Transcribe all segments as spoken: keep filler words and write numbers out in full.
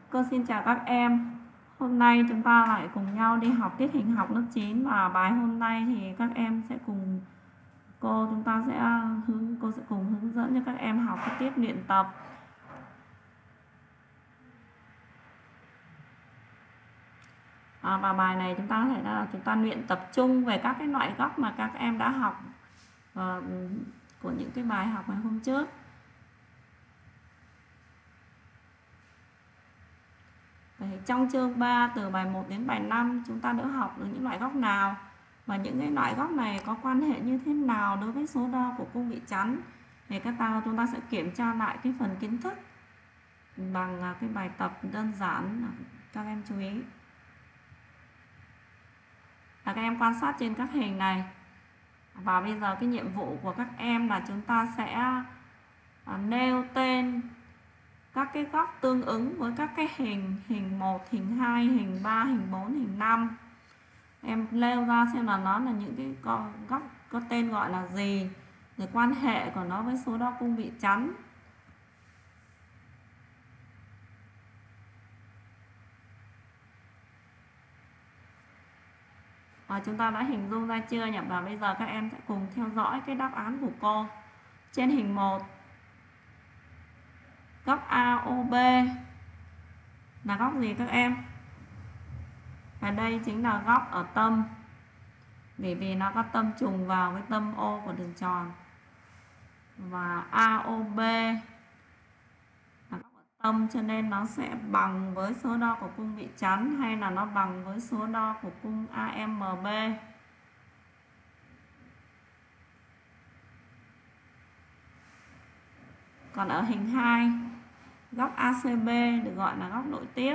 Cô xin chào các em. Hôm nay chúng ta lại cùng nhau đi học tiết hình học lớp chín, và bài hôm nay thì các em sẽ cùng cô chúng ta sẽ hướng cô sẽ cùng hướng dẫn cho các em học cái tiết luyện tập. À, và bài này chúng ta có thể là chúng ta luyện tập trung về các cái loại góc mà các em đã học uh, của những cái bài học ngày hôm trước. Vậy trong chương ba từ bài một đến bài năm chúng ta đã học được những loại góc nào và những cái loại góc này có quan hệ như thế nào đối với số đo của cung bị chắn. Thì các ta chúng ta sẽ kiểm tra lại cái phần kiến thức bằng cái bài tập đơn giản. Các em chú ý là các em quan sát trên các hình này, và bây giờ cái nhiệm vụ của các em là chúng ta sẽ nêu tên các cái góc tương ứng với các cái hình hình một, hình hai, hình ba, hình bốn, hình năm. Em nêu ra xem là nó là những cái góc có tên gọi là gì, rồi quan hệ của nó với số đo cung bị chắn. Và chúng ta đã hình dung ra chưa nhỉ? Và bây giờ các em sẽ cùng theo dõi cái đáp án của cô. Trên hình một, góc a o bê là góc gì các em? Và đây chính là góc ở tâm, bởi vì nó có tâm trùng vào với tâm O của đường tròn. Và a o bê là góc ở tâm, cho nên nó sẽ bằng với số đo của cung bị chắn, hay là nó bằng với số đo của cung a em bê. Còn ở hình hai, góc a xê bê được gọi là góc nội tiếp.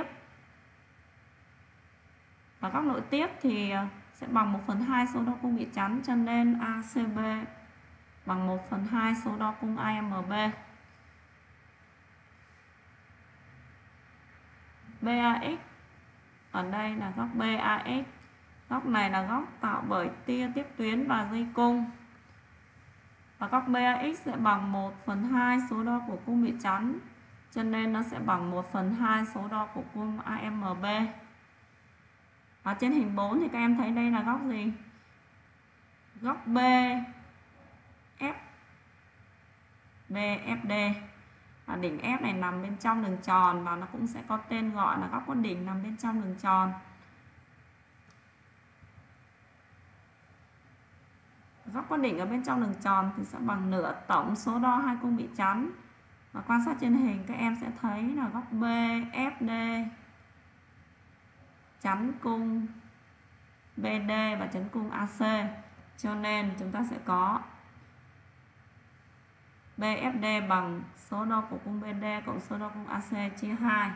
Và góc nội tiếp thì sẽ bằng một phần hai số đo cung bị chắn, cho nên a xê bê bằng một phần hai số đo cung a em bê. bê a ích ở đây là góc bê a ích. Góc này là góc tạo bởi tia tiếp tuyến và dây cung. Và góc bê a ích sẽ bằng một phần hai số đo của cung bị chắn, cho nên nó sẽ bằng một phần hai số đo của cung a em bê. Ở trên hình bốn thì các em thấy đây là góc gì? Góc B F B ép đê. Và đỉnh F này nằm bên trong đường tròn, và nó cũng sẽ có tên gọi là góc có đỉnh nằm bên trong đường tròn. Góc có đỉnh ở bên trong đường tròn thì sẽ bằng nửa tổng số đo hai cung bị chắn. Và quan sát trên hình các em sẽ thấy là góc B ép đê chắn cung bê đê và chắn cung a xê, cho nên chúng ta sẽ có bê ép đê bằng số đo của cung bê đê cộng số đo cung a xê chia hai.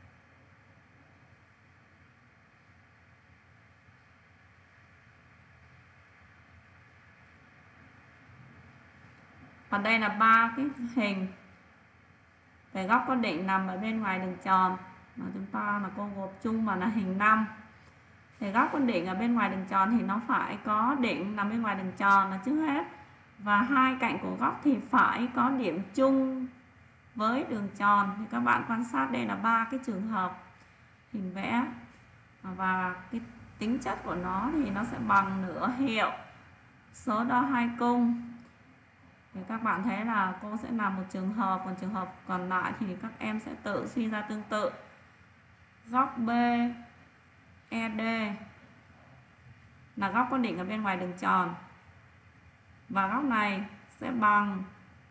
Và đây là ba cái hình về góc có đỉnh nằm ở bên ngoài đường tròn mà chúng ta là cô gộp chung vào là hình năm. Thì góc có đỉnh ở bên ngoài đường tròn thì nó phải có đỉnh nằm bên ngoài đường tròn là trước hết, và hai cạnh của góc thì phải có điểm chung với đường tròn. Thì các bạn quan sát đây là ba cái trường hợp hình vẽ, và cái tính chất của nó thì nó sẽ bằng nửa hiệu số đo hai cung. Thì các bạn thấy là cô sẽ làm một trường hợp, còn trường hợp còn lại thì các em sẽ tự suy ra tương tự. Góc B e đê là góc có đỉnh ở bên ngoài đường tròn, và góc này sẽ bằng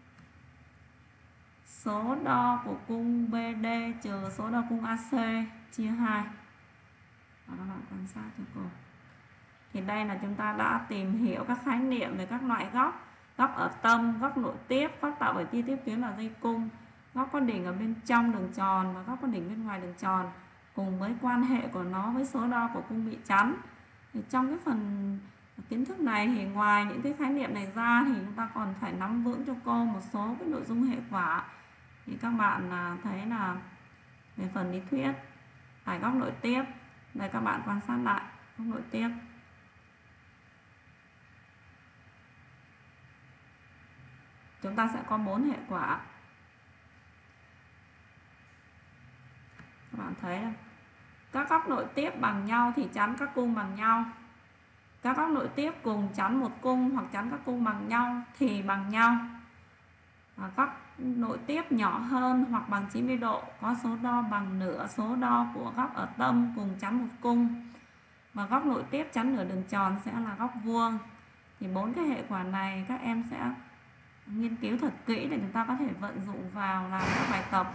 số đo của cung bê đê trừ số đo cung a xê chia hai. Và các bạn quan sát cho cô. Thì đây là chúng ta đã tìm hiểu các khái niệm về các loại góc: góc ở tâm, góc nội tiếp, góc tạo bởi tia tiếp tuyến và dây cung, góc có đỉnh ở bên trong đường tròn và góc có đỉnh bên ngoài đường tròn, cùng với quan hệ của nó với số đo của cung bị chắn. Thì trong cái phần kiến thức này thì ngoài những cái khái niệm này ra thì chúng ta còn phải nắm vững cho cô một số cái nội dung hệ quả. Thì các bạn thấy là về phần lý thuyết phải góc nội tiếp. Đây các bạn quan sát lại góc nội tiếp. Chúng ta sẽ có bốn hệ quả. bạn thấy là các góc nội tiếp bằng nhau thì chắn các cung bằng nhau. Các góc nội tiếp cùng chắn một cung hoặc chắn các cung bằng nhau thì bằng nhau. Và góc nội tiếp nhỏ hơn hoặc bằng chín mươi độ có số đo bằng nửa số đo của góc ở tâm cùng chắn một cung. Và góc nội tiếp chắn nửa đường tròn sẽ là góc vuông. Thì bốn cái hệ quả này các em sẽ nghiên cứu thật kỹ để chúng ta có thể vận dụng vào làm các bài tập.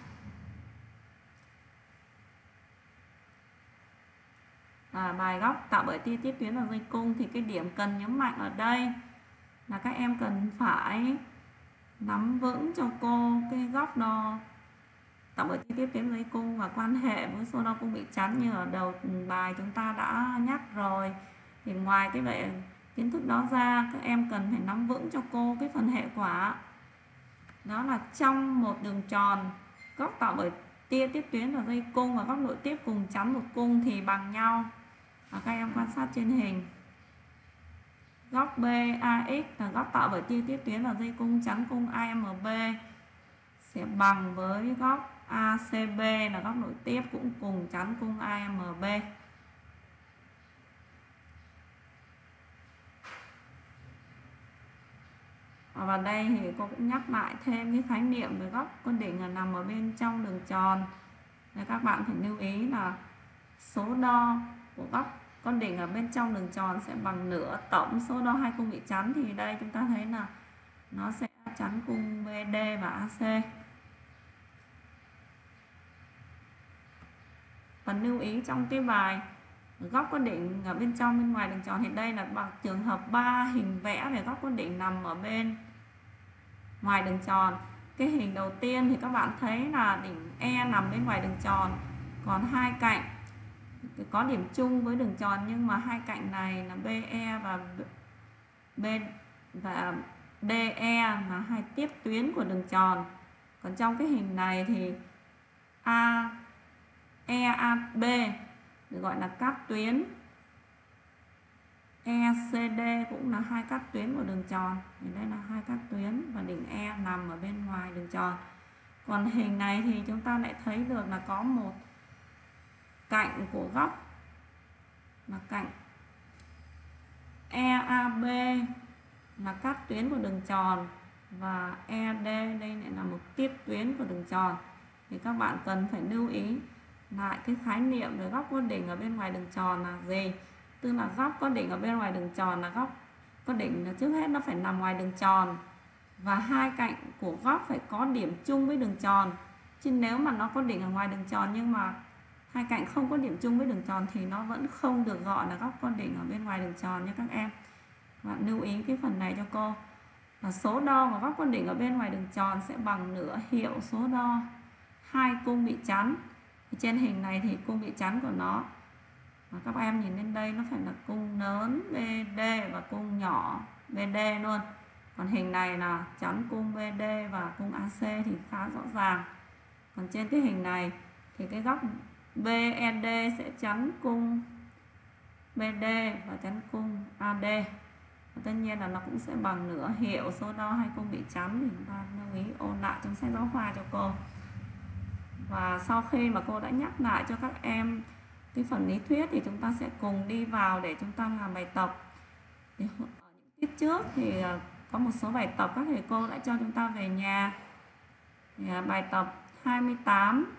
À, bài góc tạo bởi tia tiếp tuyến và dây cung thì cái điểm cần nhấn mạnh ở đây là các em cần phải nắm vững cho cô cái góc đo tạo bởi tia tiếp tuyến dây cung và quan hệ với số đo cung bị chắn như ở đầu bài chúng ta đã nhắc rồi. Thì ngoài cái vậy kiến thức đó ra, các em cần phải nắm vững cho cô cái phần hệ quả. Đó là trong một đường tròn, góc tạo bởi tia tiếp tuyến và dây cung và góc nội tiếp cùng chắn một cung thì bằng nhau. Và các em quan sát trên hình. Góc bê a ích là góc tạo bởi tia tiếp tuyến và dây cung chắn cung a em bê sẽ bằng với góc a xê bê là góc nội tiếp cũng cùng chắn cung a em bê. Và đây thì cô cũng nhắc lại thêm cái khái niệm về góc có đỉnh là nằm ở bên trong đường tròn. Nên các bạn phải lưu ý là số đo của góc con đỉnh ở bên trong đường tròn sẽ bằng nửa tổng số đo hai cung bị chắn. Thì đây chúng ta thấy là nó sẽ chắn cung bê đê và a xê. Phần lưu ý trong cái bài góc có đỉnh ở bên trong bên ngoài đường tròn thì đây là bằng trường hợp ba hình vẽ về góc có đỉnh nằm ở bên ngoài đường tròn. Cái hình đầu tiên thì các bạn thấy là đỉnh E nằm bên ngoài đường tròn, còn hai cạnh có điểm chung với đường tròn nhưng mà hai cạnh này là bê e và B và đê e là hai tiếp tuyến của đường tròn. Còn trong cái hình này thì A e a bê được gọi là cát tuyến, e xê đê cũng là hai cát tuyến của đường tròn. Thì đây là hai cát tuyến và đỉnh E nằm ở bên ngoài đường tròn. Còn hình này thì chúng ta lại thấy được là có một cạnh của góc là cạnh e a bê là cát tuyến của đường tròn và e đê đây lại là một tiếp tuyến của đường tròn. Thì các bạn cần phải lưu ý lại cái khái niệm về góc có đỉnh ở bên ngoài đường tròn là gì. Tức là góc có đỉnh ở bên ngoài đường tròn là góc có đỉnh là trước hết nó phải nằm ngoài đường tròn và hai cạnh của góc phải có điểm chung với đường tròn. Chứ nếu mà nó có đỉnh ở ngoài đường tròn nhưng mà hai cạnh không có điểm chung với đường tròn thì nó vẫn không được gọi là góc có đỉnh ở bên ngoài đường tròn nha các em. Các bạn lưu ý cái phần này cho cô. Và số đo của góc có đỉnh ở bên ngoài đường tròn sẽ bằng nửa hiệu số đo hai cung bị chắn. Thì trên hình này thì cung bị chắn của nó, và các em nhìn lên đây nó phải là cung lớn bê đê và cung nhỏ bê đê luôn. Còn hình này là chắn cung bê đê và cung a xê thì khá rõ ràng. Còn trên cái hình này thì cái góc bê e đê sẽ chắn cung bê đê và chắn cung a đê. Và tất nhiên là nó cũng sẽ bằng nửa hiệu số đo hai cung bị chắn. Thì chúng ta lưu ý ôn lại trong sách giáo khoa cho cô. Và sau khi mà cô đã nhắc lại cho các em cái phần lý thuyết thì chúng ta sẽ cùng đi vào để chúng ta làm bài tập. Thì ở những tiết trước thì có một số bài tập các thầy cô đã cho chúng ta về nhà. Thì bài tập hai mươi tám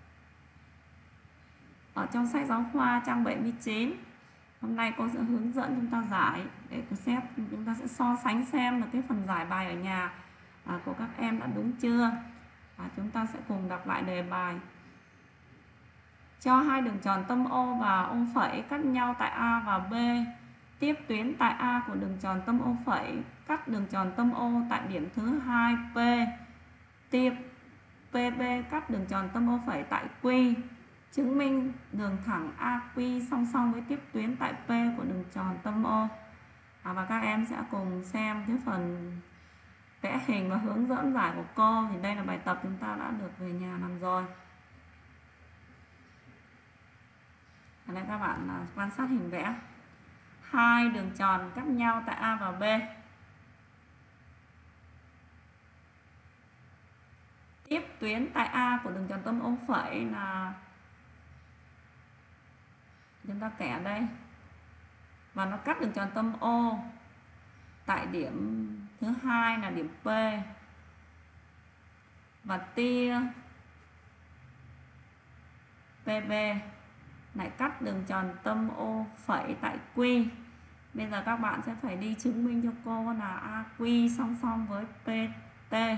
ở trong sách giáo khoa trang bảy mươi chín. Hôm nay cô sẽ hướng dẫn chúng ta giải để cô xét, chúng ta sẽ so sánh xem là cái phần giải bài ở nhà à, của các em đã đúng chưa. Và chúng ta sẽ cùng đọc lại đề bài. Cho hai đường tròn tâm O và O phẩy cắt nhau tại A và B. Tiếp tuyến tại A của đường tròn tâm O phẩy cắt đường tròn tâm O tại điểm thứ hai P. Tiếp pê bê cắt đường tròn tâm O phẩy tại Q. Chứng minh đường thẳng a quy song song với tiếp tuyến tại P của đường tròn tâm O. À, và các em sẽ cùng xem cái phần vẽ hình và hướng dẫn giải của cô. Thì đây là bài tập chúng ta đã được về nhà làm rồi. Ở đây các bạn là quan sát hình vẽ. Hai đường tròn cắt nhau tại A và B. Tiếp tuyến tại A của đường tròn tâm O phẩy là Chúng ta kẻ đây và nó cắt đường tròn tâm O tại điểm thứ hai là điểm P, và tia pê bê lại cắt đường tròn tâm O phẩy tại Q. Bây giờ các bạn sẽ phải đi chứng minh cho cô là a quy song song với pê tê.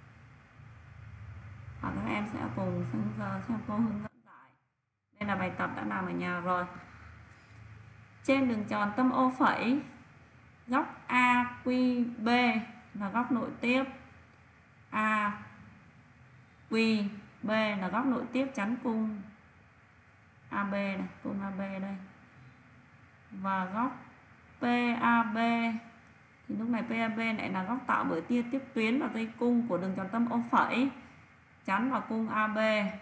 Và các em sẽ cùng sang giờ xem cô hướng dẫn giải. Đây là bài tập đã làm ở nhà rồi. Trên đường tròn tâm O phẩy, góc a quy bê là góc nội tiếp, a quy bê là góc nội tiếp chắn cung a bê này, cung a bê đây. Và góc pê a bê thì lúc này pê a bê lại là góc tạo bởi tia tiếp tuyến và dây cung của đường tròn tâm O phẩy chắn vào cung a bê.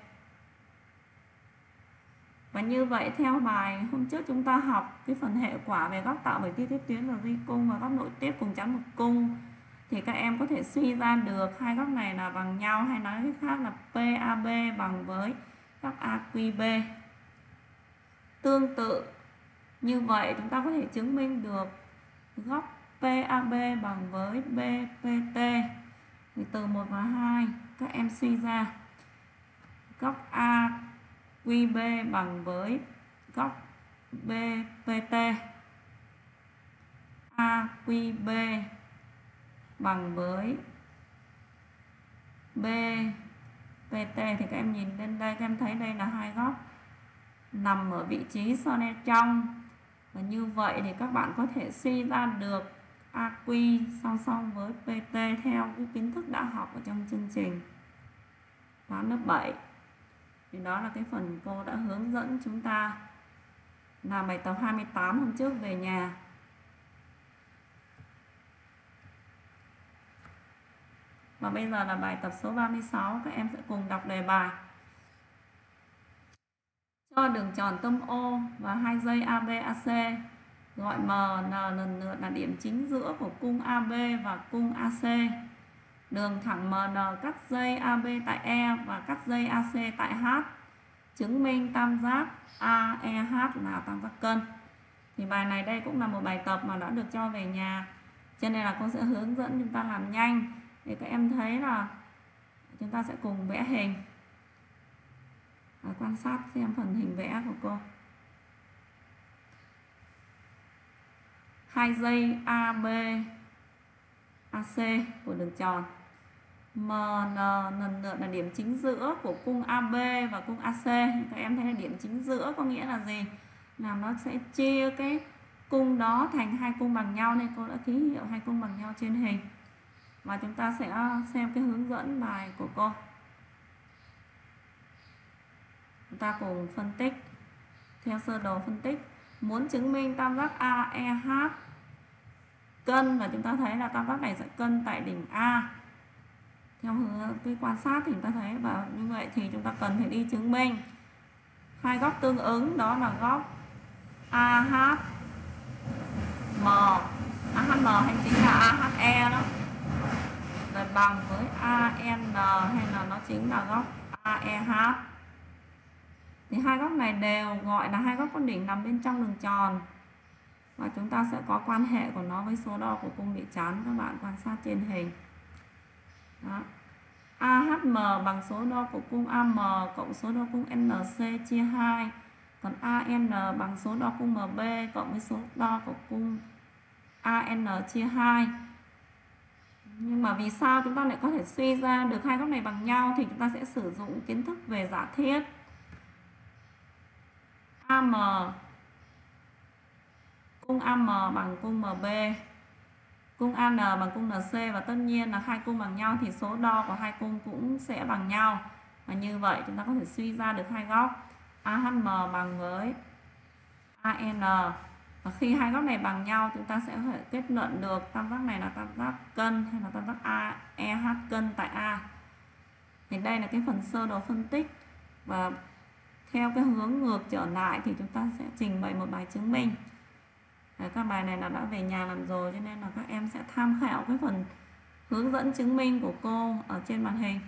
Và như vậy theo bài hôm trước chúng ta học cái phần hệ quả về góc tạo bởi tia tiếp tuyến và dây cung và góc nội tiếp cùng chắn một cung, thì các em có thể suy ra được hai góc này là bằng nhau, hay nói cách khác là pê a bê bằng với góc a quy bê. Tương tự như vậy chúng ta có thể chứng minh được góc pê a bê bằng với bê pê tê. Thì từ một và hai các em suy ra góc a quy bê bằng với góc bê pê tê. a quy bê bằng với bê pê tê thì các em nhìn lên đây, các em thấy đây là hai góc nằm ở vị trí so ne trong. Và như vậy thì các bạn có thể suy ra được a quy song song với pê tê theo cái kiến thức đã học ở trong chương trình toán lớp bảy. Thì đó là cái phần cô đã hướng dẫn chúng ta làm bài tập hai mươi tám hôm trước về nhà. Và bây giờ là bài tập số ba mươi sáu, các em sẽ cùng đọc đề bài. Cho đường tròn tâm O và hai dây a bê a xê, gọi M, N lần lượt là điểm chính giữa của cung a bê và cung a xê. Đường thẳng em en cắt dây a bê tại E và cắt dây a xê tại H. Chứng minh tam giác a e hát là tam giác cân. Thì bài này đây cũng là một bài tập mà đã được cho về nhà, cho nên là cô sẽ hướng dẫn chúng ta làm nhanh để các em thấy là chúng ta sẽ cùng vẽ hình. Và quan sát xem phần hình vẽ của cô. Hai dây a bê a xê của đường tròn. em en lần lượt là điểm chính giữa của cung a bê và cung a xê. Các em thấy là điểm chính giữa có nghĩa là gì? Là nó sẽ chia cái cung đó thành hai cung bằng nhau, nên cô đã ký hiệu hai cung bằng nhau trên hình. Và chúng ta sẽ xem cái hướng dẫn bài của cô. Chúng ta cùng phân tích theo sơ đồ phân tích. Muốn chứng minh tam giác a e hát cân, và chúng ta thấy là tam giác này sẽ cân tại đỉnh A. Theo hướng cái quan sát thì chúng ta thấy, và như vậy thì chúng ta cần phải đi chứng minh hai góc tương ứng, đó là góc a hát em, a hát em hay chính là a hát e đó, rồi bằng với a en hay là nó chính là góc a e hát. Thì hai góc này đều gọi là hai góc có đỉnh nằm bên trong đường tròn, và chúng ta sẽ có quan hệ của nó với số đo của cung bị chắn. Các bạn quan sát trên hình đó. a hát em bằng số đo của cung a em cộng số đo cung en xê chia hai. Còn a en bằng số đo cung em bê cộng với số đo của cung a en chia hai. Nhưng mà vì sao chúng ta lại có thể suy ra được hai góc này bằng nhau, thì chúng ta sẽ sử dụng kiến thức về giả thiết. a em, cung a em bằng cung em bê, cung a en bằng cung en xê, và tất nhiên là hai cung bằng nhau thì số đo của hai cung cũng sẽ bằng nhau. Và như vậy chúng ta có thể suy ra được hai góc a hát em bằng với a en. Và khi hai góc này bằng nhau, chúng ta sẽ có thể kết luận được tam giác này là tam giác cân hay là tam giác a e hát cân tại A. Thì đây là cái phần sơ đồ phân tích, và theo cái hướng ngược trở lại thì chúng ta sẽ trình bày một bài chứng minh. Đấy, các bài này là đã về nhà làm rồi, cho nên là các em sẽ tham khảo cái phần hướng dẫn chứng minh của cô ở trên màn hình.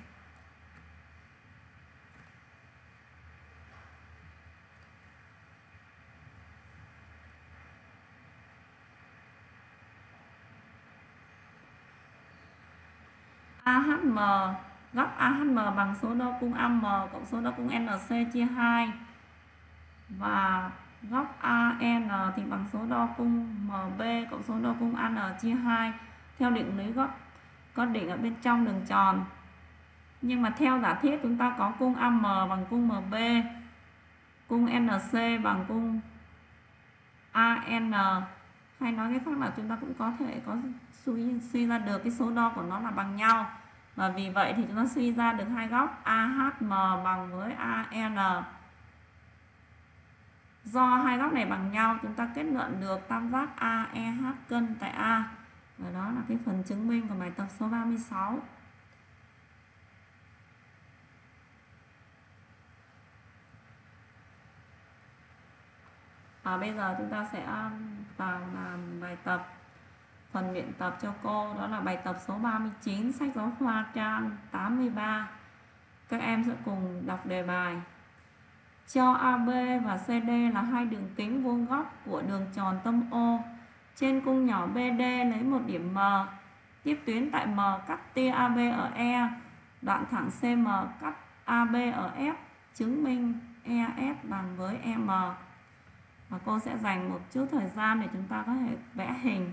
a hát em góc a hát em bằng số đo cung a em cộng số đo cung en xê chia hai, và góc a en thì bằng số đo cung em bê cộng số đo cung a en chia hai theo định lý góc có đỉnh ở bên trong đường tròn. Nhưng mà theo giả thiết chúng ta có cung a em bằng cung em bê, cung en xê bằng cung a en, hay nói cái khác là chúng ta cũng có thể có suy, suy ra được cái số đo của nó là bằng nhau, và vì vậy thì chúng ta suy ra được hai góc a hát em bằng với a en. Do hai góc này bằng nhau, chúng ta kết luận được tam giác a e hát cân tại A, và đó là cái phần chứng minh của bài tập số ba mươi sáu. Và bây giờ chúng ta sẽ vào làm bài tập phần luyện tập cho cô, đó là bài tập số ba mươi chín, sách giáo khoa trang tám mươi ba. Các em sẽ cùng đọc đề bài. Cho a bê và xê đê là hai đường kính vuông góc của đường tròn tâm O. Trên cung nhỏ bê đê lấy một điểm M. Tiếp tuyến tại M cắt tia a bê ở E. Đoạn thẳng xê em cắt a bê ở F. Chứng minh e ép bằng với em. Và cô sẽ dành một chút thời gian để chúng ta có thể vẽ hình.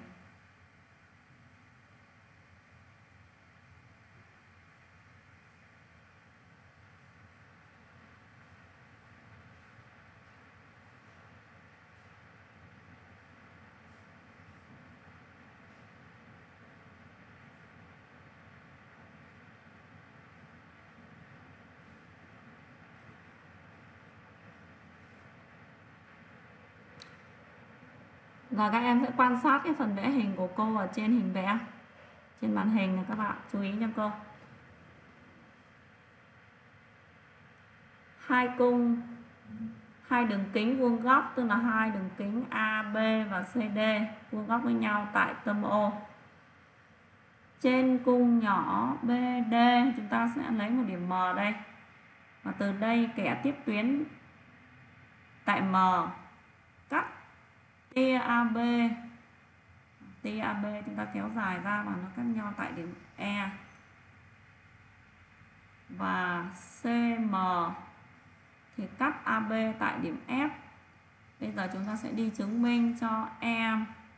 Và các em sẽ quan sát cái phần vẽ hình của cô ở trên hình vẽ, trên màn hình này, các bạn chú ý cho cô. Hai cung, hai đường kính vuông góc, tức là hai đường kính a bê và xê đê vuông góc với nhau tại tâm O. Trên cung nhỏ bê đê chúng ta sẽ lấy một điểm M đây, và từ đây kẻ tiếp tuyến tại M cắt tia a bê. Tia a bê chúng ta kéo dài ra và nó cắt nhau tại điểm E. Và xê em thì cắt a bê tại điểm F. Bây giờ chúng ta sẽ đi chứng minh cho E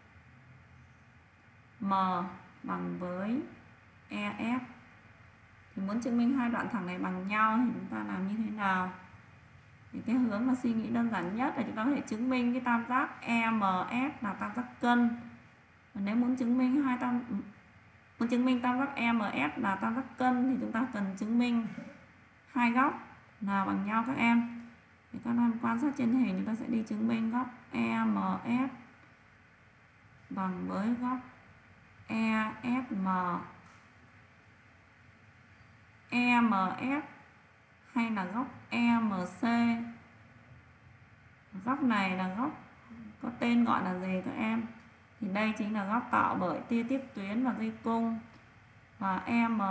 M bằng với e ép. Thì muốn chứng minh hai đoạn thẳng này bằng nhau thì chúng ta làm như thế nào? Thì cái hướng mà suy nghĩ đơn giản nhất là chúng ta có thể chứng minh cái tam giác e em ép là tam giác cân. Và nếu muốn chứng minh hai tam muốn chứng minh tam giác e em ép là tam giác cân thì chúng ta cần chứng minh hai góc nào bằng nhau các em. Thì các em quan sát trên hình, chúng ta sẽ đi chứng minh góc e em ép bằng với góc e ép em. e em ép hay là góc e em xê. Góc này là góc có tên gọi là gì các em? Thì đây chính là góc tạo bởi tia tiếp tuyến và dây cung. Và e em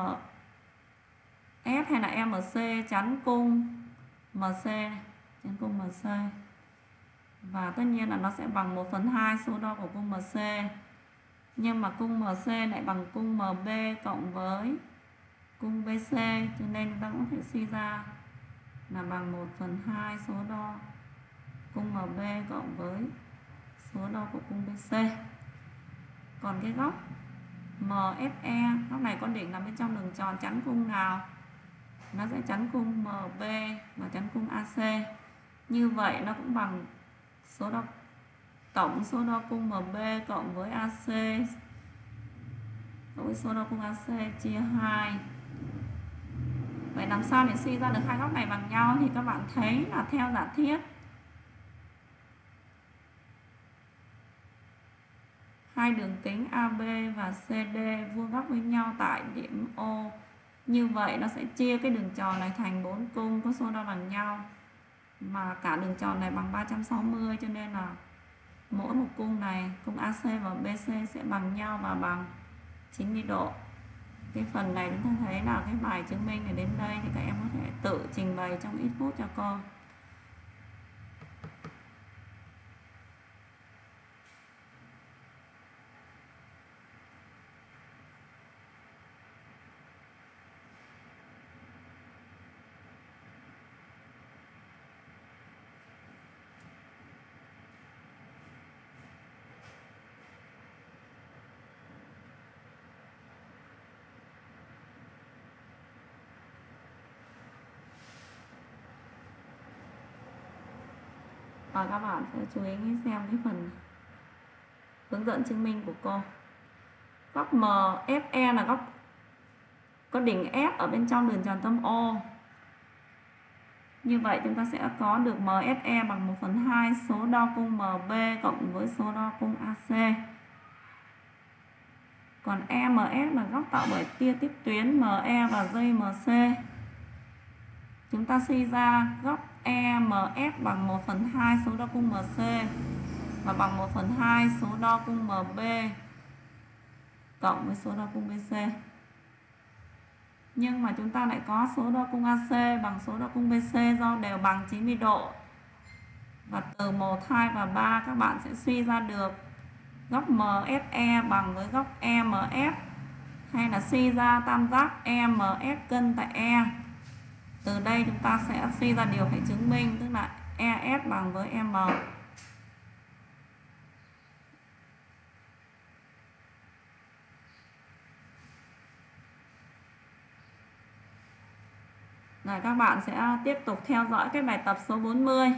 ép hay là e em xê chắn cung em xê, chắn cung em xê. Và tất nhiên là nó sẽ bằng một phần hai số đo của cung em xê. Nhưng mà cung em xê lại bằng cung em bê cộng với cung bê xê, cho nên chúng ta cũng thể suy ra là bằng một phần hai số đo cung em bê cộng với số đo của cung bê xê. Còn cái góc em ép e, góc này có đỉnh nằm bên trong đường tròn chắn cung nào? Nó sẽ chắn cung em bê và chắn cung a xê. Như vậy nó cũng bằng số đo tổng số đo cung em bê cộng với a xê cộng với số đo cung a xê chia hai. Vậy làm sao để suy ra được hai góc này bằng nhau? Thì các bạn thấy là theo giả thiết hai đường kính a bê và xê đê vuông góc với nhau tại điểm O. Như vậy nó sẽ chia cái đường tròn này thành bốn cung có số đo bằng nhau. Mà cả đường tròn này bằng ba trăm sáu mươi, cho nên là mỗi một cung này, cung a xê và bê xê sẽ bằng nhau và bằng chín mươi độ. Cái phần này chúng ta thấy là cái bài chứng minh này đến đây thì các em có thể tự trình bày trong ít phút cho cô. Và các bạn sẽ chú ý xem cái phần hướng dẫn chứng minh của cô. Góc M F E là góc có đỉnh F ở bên trong đường tròn tâm O. Như vậy chúng ta sẽ có được M F E bằng một phần hai số đo cung M B cộng với số đo cung A C. Còn E M F là góc tạo bởi tia tiếp tuyến M E và dây M C. Chúng ta suy ra góc E M F bằng một phần hai số đo cung M C và bằng một phần hai số đo cung M B cộng với số đo cung B C. Nhưng mà chúng ta lại có số đo cung A C bằng số đo cung B C do đều bằng chín mươi độ. Và từ một, hai và ba các bạn sẽ suy ra được góc M F E bằng với góc E M F, hay là suy ra tam giác E M F cân tại E. Từ đây chúng ta sẽ suy ra điều phải chứng minh, tức là E F bằng với M. Rồi các bạn sẽ tiếp tục theo dõi cái bài tập số bốn mươi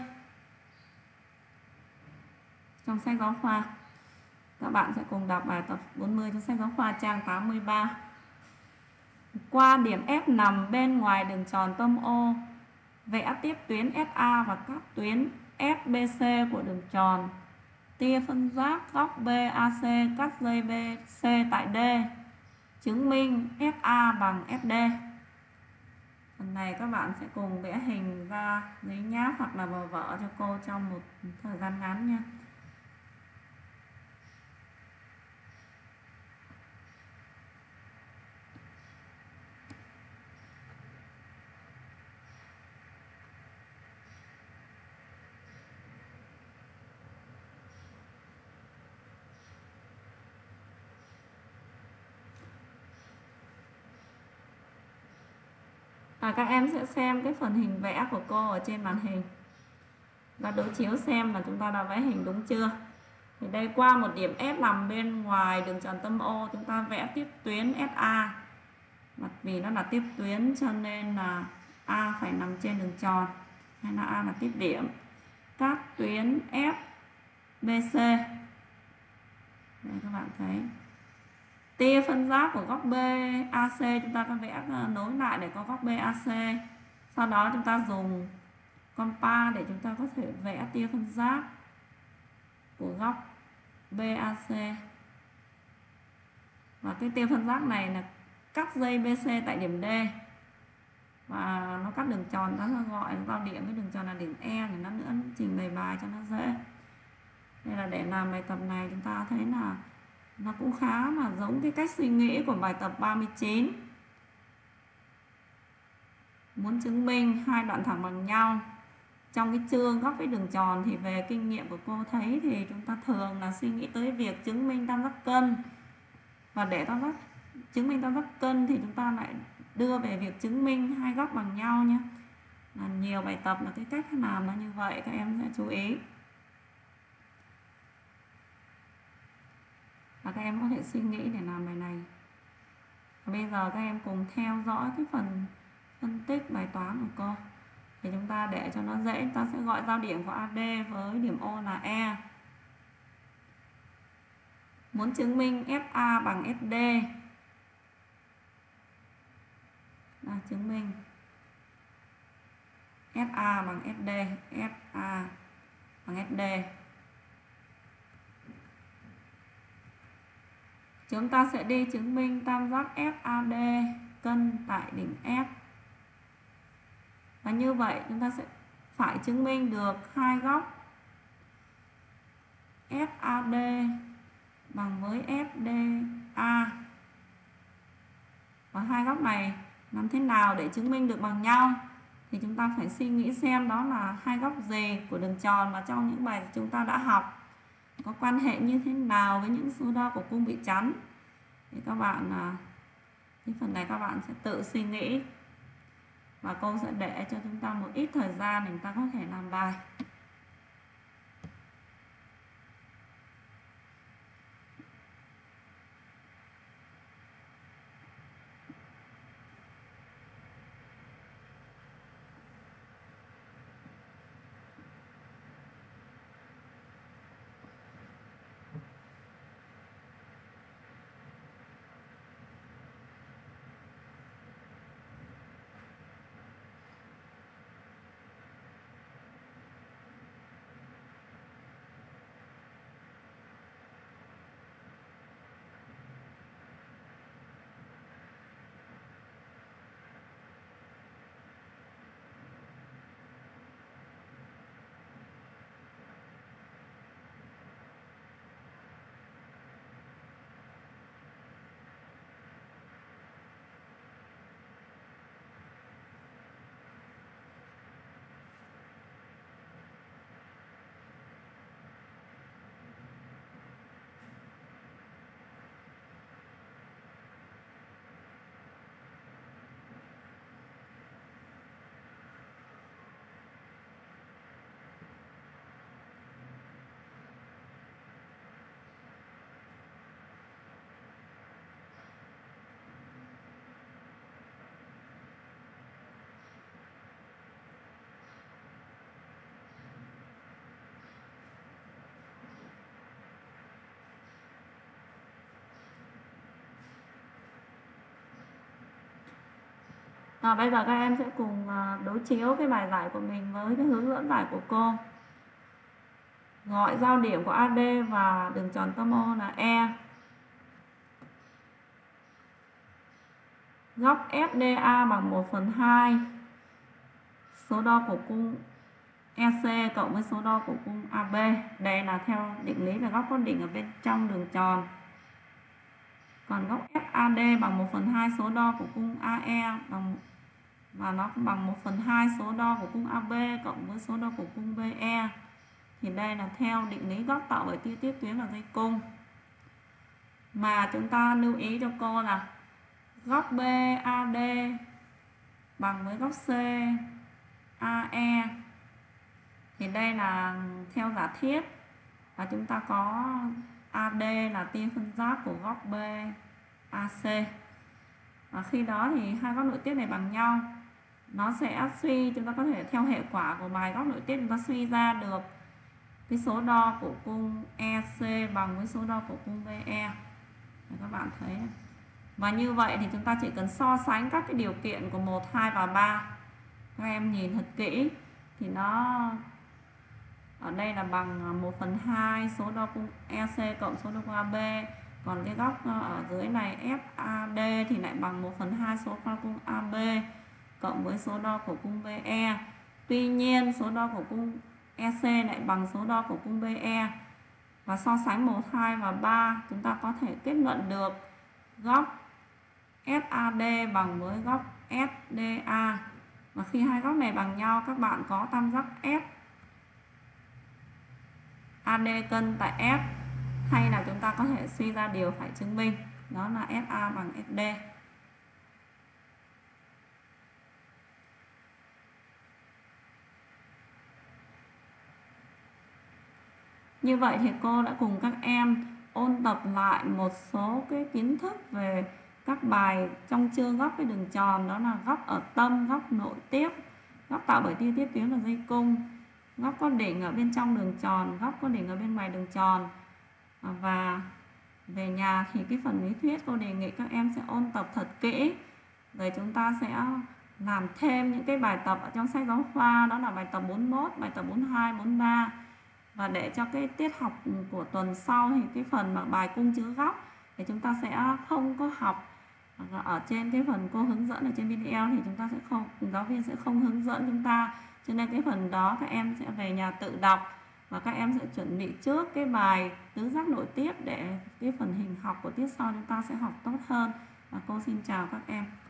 trong sách giáo khoa. Các bạn sẽ cùng đọc bài tập bốn mươi trong sách giáo khoa trang tám mươi ba. Qua điểm F nằm bên ngoài đường tròn tâm O, vẽ tiếp tuyến S A và các tuyến S B C của đường tròn. Tia phân giác góc B A C cắt dây B C tại D. Chứng minh F A bằng F D. Phần này các bạn sẽ cùng vẽ hình ra giấy nháp hoặc là vào vở cho cô trong một thời gian ngắn nha. À, các em sẽ xem cái phần hình vẽ của cô ở trên màn hình và đối chiếu xem là chúng ta đã vẽ hình đúng chưa. Thì đây, qua một điểm F nằm bên ngoài đường tròn tâm O, chúng ta vẽ tiếp tuyến S A. Mà vì nó là tiếp tuyến cho nên là A phải nằm trên đường tròn, hay là A là tiếp điểm. Các tuyến F B C. Đây các bạn thấy. Tia phân giác của góc B A C chúng ta có vẽ nối lại để có góc B A C. Sau đó chúng ta dùng compa để chúng ta có thể vẽ tia phân giác của góc B A C. Và cái tia phân giác này là cắt dây B C tại điểm D. Và nó cắt đường tròn, ta gọi giao điểm với đường tròn là điểm E, để nó nữa trình bày bài cho nó dễ. Đây là để làm bài tập này chúng ta thấy là nó cũng khá là giống cái cách suy nghĩ của bài tập ba mươi chín. Muốn chứng minh hai đoạn thẳng bằng nhau trong cái chương góc với đường tròn thì về kinh nghiệm của cô thấy thì chúng ta thường là suy nghĩ tới việc chứng minh tam giác cân. Và để tam giác chứng minh tam giác cân thì chúng ta lại đưa về việc chứng minh hai góc bằng nhau nhé. Là nhiều bài tập là cái cách làm nó như vậy, các em sẽ chú ý. Và các em có thể suy nghĩ để làm bài này. Và bây giờ các em cùng theo dõi cái phần phân tích bài toán của cô. Thì chúng ta để cho nó dễ, chúng ta sẽ gọi giao điểm của A D với điểm O là E. Muốn chứng minh F A bằng F D. Là chứng minh F A bằng F D, F A bằng F D. Chúng ta sẽ đi chứng minh tam giác F A D cân tại đỉnh F. Và như vậy chúng ta sẽ phải chứng minh được hai góc F A D bằng với F D A. Và hai góc này làm thế nào để chứng minh được bằng nhau? Thì chúng ta phải suy nghĩ xem đó là hai góc gì của đường tròn mà trong những bài chúng ta đã học, có quan hệ như thế nào với những số đo của cung bị chắn. Thì các bạn là cái phần này các bạn sẽ tự suy nghĩ. Và cô sẽ để cho chúng ta một ít thời gian để chúng ta có thể làm bài. Rồi bây giờ các em sẽ cùng đối chiếu cái bài giải của mình với cái hướng dẫn giải của cô. Gọi giao điểm của a đê và đường tròn tâm O là E. Góc ép đê a bằng một phần hai số đo của cung e xê cộng với số đo của cung a bê. Đây là theo định lý về góc có đỉnh ở bên trong đường tròn. Còn góc ép a đê bằng một phần hai số đo của cung a e bằng và nó bằng một phần hai số đo của cung a bê cộng với số đo của cung bê e. Thì đây là theo định lý góc tạo bởi tia tiếp tuyến và dây cung. Mà chúng ta lưu ý cho cô là góc bê a đê bằng với góc xê a e. Thì đây là theo giả thiết và chúng ta có a đê là tia phân giác của góc bê a xê. Và khi đó thì hai góc nội tiết này bằng nhau, nó sẽ suy, chúng ta có thể theo hệ quả của bài góc nội tiết chúng ta suy ra được cái số đo của cung e xê bằng với số đo của cung bê e. Để các bạn thấy. Và như vậy thì chúng ta chỉ cần so sánh các cái điều kiện của một, hai và ba. Các em nhìn thật kỹ thì nó ở đây là bằng một phần hai số đo cung e xê cộng số đo cung a bê. Còn cái góc ở dưới này ép a đê thì lại bằng một phần hai số đo cung a bê cộng với số đo của cung bê e. Tuy nhiên số đo của cung e xê lại bằng số đo của cung bê e. Và so sánh một, hai và ba, chúng ta có thể kết luận được góc ép a đê bằng với góc ép đê a. Và khi hai góc này bằng nhau, các bạn có tam giác F a đê cân tại F, hay là chúng ta có thể suy ra điều phải chứng minh, đó là ép a bằng ép đê. Như vậy thì cô đã cùng các em ôn tập lại một số cái kiến thức về các bài trong chương góc với đường tròn, đó là góc ở tâm, góc nội tiếp, góc tạo bởi tia tiếp tuyến và dây cung, góc có đỉnh ở bên trong đường tròn, góc có đỉnh ở bên ngoài đường tròn. Và về nhà thì cái phần lý thuyết cô đề nghị các em sẽ ôn tập thật kỹ, rồi chúng ta sẽ làm thêm những cái bài tập ở trong sách giáo khoa, đó là bài tập bốn mươi mốt, bài tập bốn mươi hai, bốn mươi ba. Và để cho cái tiết học của tuần sau thì cái phần mà bài cung chữ góc thì chúng ta sẽ không có học ở trên cái phần cô hướng dẫn ở trên video, thì chúng ta sẽ không, giáo viên sẽ không hướng dẫn chúng ta, cho nên cái phần đó các em sẽ về nhà tự đọc và các em sẽ chuẩn bị trước cái bài tứ giác nội tiếp để cái phần hình học của tiết sau chúng ta sẽ học tốt hơn. Và cô xin chào các em.